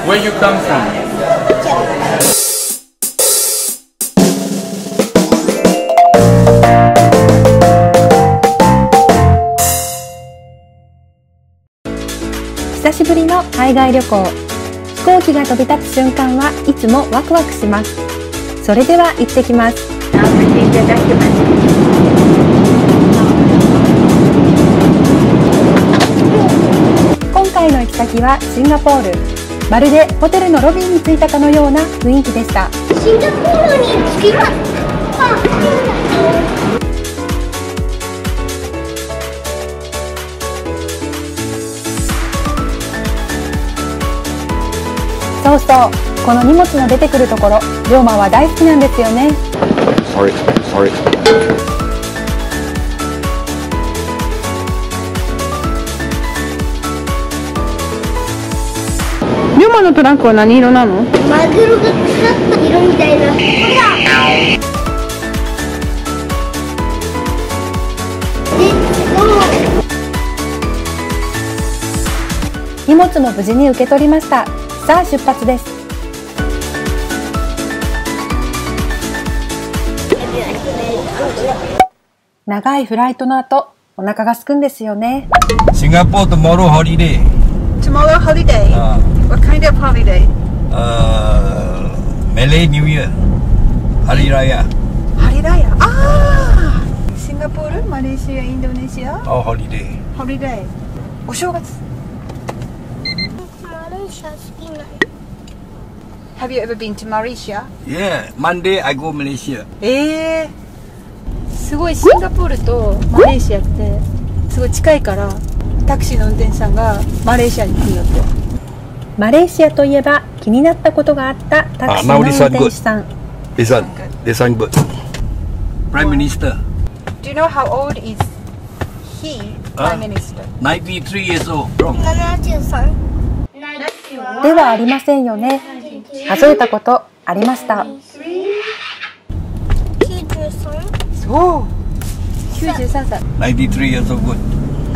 Where you come from? 久しぶりの海外旅行。飛行機が飛び立つ瞬間はいつもワクワクします。それでは行ってきます。今回の行き先はシンガポール。まるでホテルのロビーに着いたかのような雰囲気でした。 シンガポールに着きました。 そうそう、この荷物の出てくるところ、龍馬は大好きなんですよね。 Sorry. 龍馬のトランクは何色なの？ マグロがかかった色みたいな。ほら。 荷物も無事に受け取りました。さあ出発です。長いフライトの後、お腹が空くんですよね。 Singapore tomorrow holiday. Tomorrow holiday? What kind of holiday? Malay New Year. Hari Raya. Hari Raya. Ah! Singapore, Malaysia, Indonesia? Oh, holiday. Holiday. お正月。 マレーシア好きなの。 Have you ever been to Malaysia? Yeah, Monday I go Malaysia. すごいシンガポールとマレーシアってすごい近いからタクシーの運転手さんがマレーシアに来るよって。 マレーシアといえば気になったことがあったタクシーの運転手さん。 This one good. Prime Minister. Do you know how old is he? Prime Minister. 93 years old. 73。 ではありませんよね。数えたことありました。 93。 そう。93歳。 93 years old good.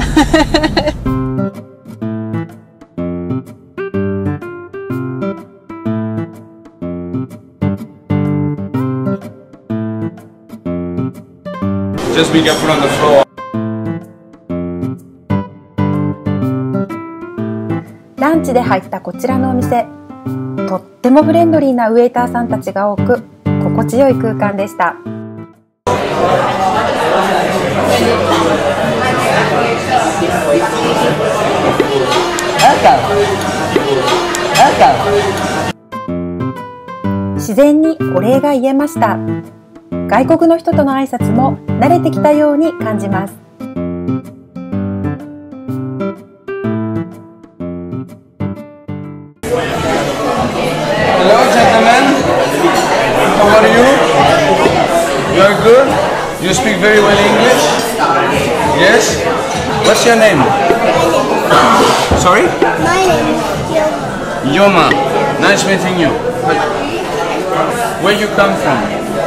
Just be careful on the floor. ランチで入ったこちらのお店、とってもフレンドリーなウェイターさんたちが多く、心地よい空間でした。自然にお礼が言えました。外国の人との挨拶も慣れてきたように感じます。 Hello, gentlemen. How are you? You are good? You speak very well English? Yes? What's your name? Sorry? My name is Yoma. Nice meeting you. Where you come from?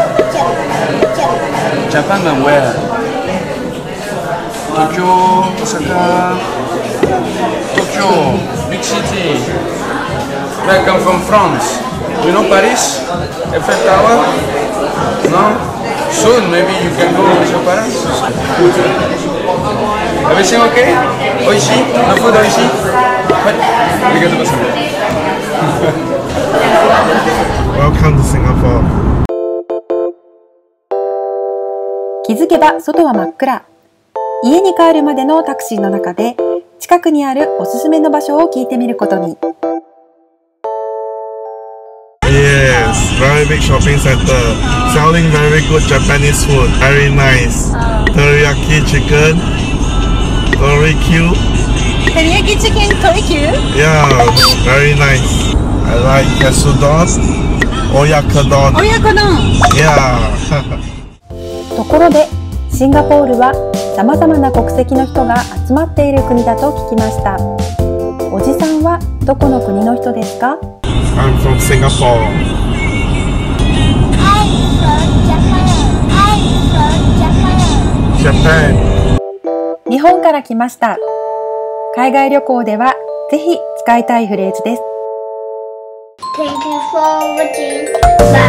Japan and where? Tokyo, Osaka, Tokyo, big city. I come from France. You know Paris? Eiffel Tower? No? Soon maybe you can go with your parents. Everything okay? Oishi? The food oishi? Arigatou gozaimasu. Welcome to Singapore. 気づけば外は真っ暗。家に帰るまでのタクシーの中で近くにあるおすすめの場所を聞いてみることに。 Yes, very big shopping center, selling very good Japanese food, very nice. Teriyaki chicken, Torikyu. Teriyaki chicken Torikyu? Yeah, very nice. I like katsudon, oyakodon. Oyakodon. Yeah. ところでシンガポールはさまざまな国籍の人が集まっている国だと聞きました。おじさんはどこの国の人ですか？ I'm from Singapore. Japan. 日本から来ました。海外旅行ではぜひ使いたいフレーズです。 Thank you for watching. Bye.